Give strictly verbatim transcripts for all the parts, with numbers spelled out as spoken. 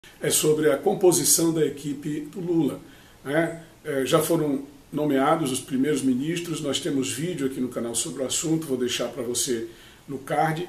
é sobre a composição da equipe do Lula. Né? É, já foram nomeados os primeiros ministros, nós temos vídeo aqui no canal sobre o assunto, vou deixar para você no card.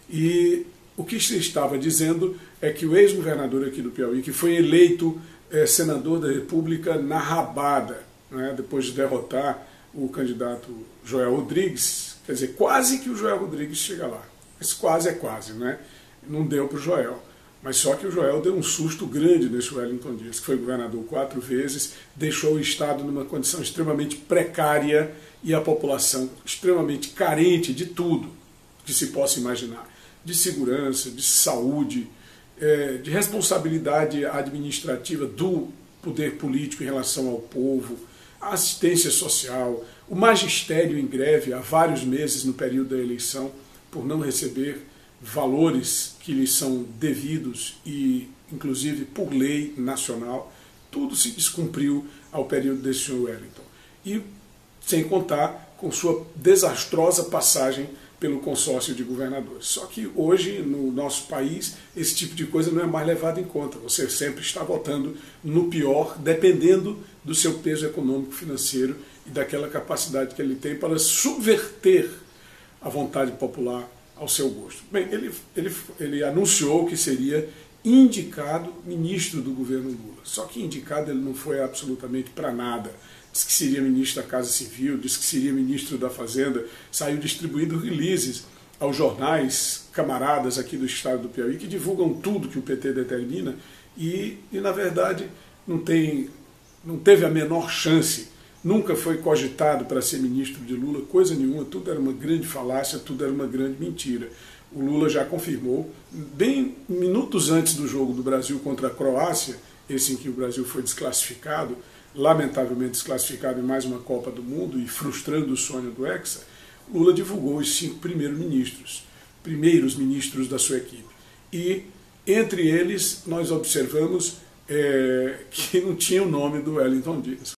E o que se estava dizendo é que o ex-governador aqui do Piauí, que foi eleito é, senador da República na rabada, né? Depois de derrotar o candidato Joel Rodrigues, quer dizer, quase que o Joel Rodrigues chega lá. Esse quase é quase, né? Não deu para o Joel. Mas só que o Joel deu um susto grande nesse Wellington Dias, que foi governador quatro vezes, deixou o Estado numa condição extremamente precária e a população extremamente carente de tudo que se possa imaginar. De segurança, de saúde, de responsabilidade administrativa do poder político em relação ao povo, a assistência social, o magistério em greve há vários meses no período da eleição por não receber valores que lhes são devidos e, inclusive, por lei nacional. Tudo se descumpriu ao período desse senhor Wellington. E sem contar com sua desastrosa passagem pelo consórcio de governadores. Só que hoje, no nosso país, esse tipo de coisa não é mais levado em conta. Você sempre está votando no pior, dependendo do seu peso econômico, financeiro e daquela capacidade que ele tem para subverter a vontade popular ao seu gosto. Bem, ele, ele, ele anunciou que seria indicado ministro do governo Lula. Só que indicado ele não foi absolutamente para nada. Disse que seria ministro da Casa Civil, disse que seria ministro da Fazenda, saiu distribuindo releases aos jornais camaradas aqui do estado do Piauí, que divulgam tudo que o P T determina e, e na verdade, não, tem, não teve a menor chance. Nunca foi cogitado para ser ministro de Lula, coisa nenhuma, tudo era uma grande falácia, tudo era uma grande mentira. O Lula já confirmou, bem minutos antes do jogo do Brasil contra a Croácia, esse em que o Brasil foi desclassificado, lamentavelmente desclassificado em mais uma Copa do Mundo e frustrando o sonho do Hexa, Lula divulgou os cinco primeiros ministros, primeiros ministros da sua equipe. E entre eles nós observamos é, que não tinha o nome do Wellington Dias.